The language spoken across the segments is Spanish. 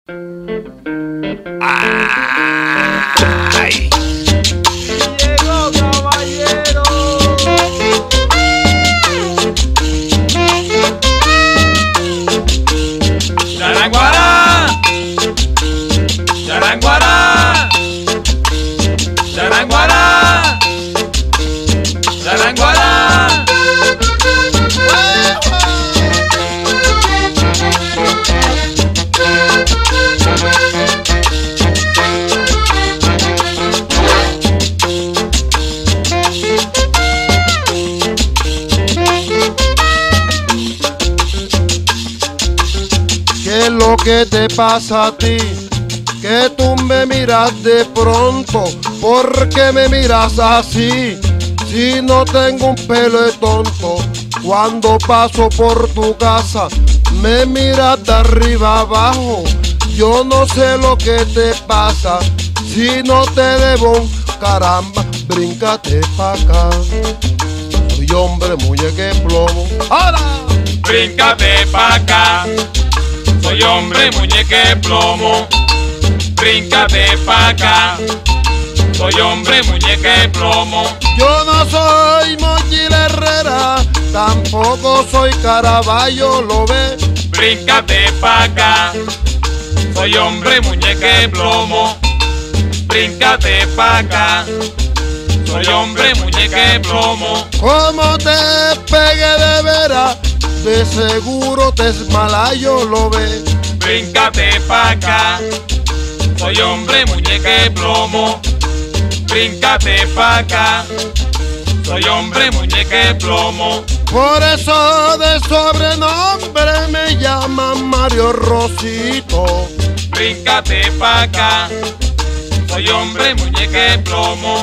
Ay. Llegó, caballero. Charanguará, charanguará, charanguará, charanguará. ¿Qué es lo que te pasa a ti? Que tú me miras de pronto. ¿Por qué me miras así? Si no tengo un pelo de tonto. Cuando paso por tu casa me miras de arriba abajo. Yo no sé lo que te pasa. Si no te debo, caramba, bríncate pa' acá. Soy hombre, muñeca de plomo. ¡Ahora! Bríncate pa' acá. Soy hombre, muñeca de plomo. Bríncate pa' acá. Soy hombre, muñeca de plomo. Yo no soy Mochila Herrera, tampoco soy Caraballo, ¿lo ves? Bríncate pa' acá. Soy hombre, muñeca de plomo. Bríncate pa' acá. Soy hombre, muñeca de plomo. Como te pegue de veras, de seguro te esmalayo, ¿lo ves? Bríncate pa' acá. Soy hombre, muñeca de plomo. Bríncate pa' acá. Soy hombre, muñeca de plomo. Por eso de sobrenombre me llaman Mario Rosito. Bríncate pa' acá. Soy hombre, muñeca de plomo.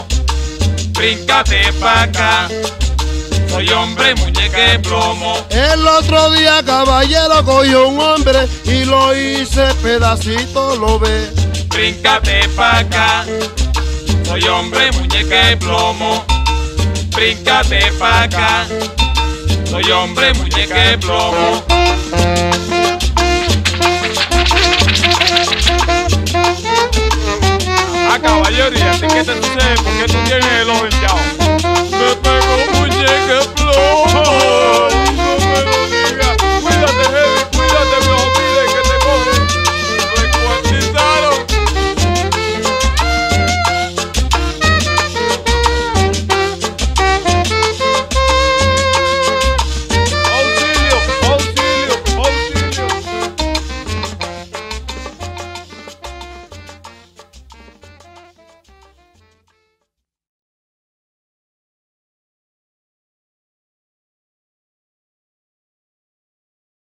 Bríncate pa' acá. Soy hombre, muñeca de plomo. El otro día, caballero, cogió un hombre y lo hice pedacito, ¿lo ves? Bríncate pa' acá. Soy hombre, muñeca de plomo. Bríncate pa' acá. Soy hombre, muñeca de plomo. Ah, caballero, ¿y a ti qué te sucede? ¿Por qué tú tienes el ojo hinchado? Me pegó muñeca de plomo.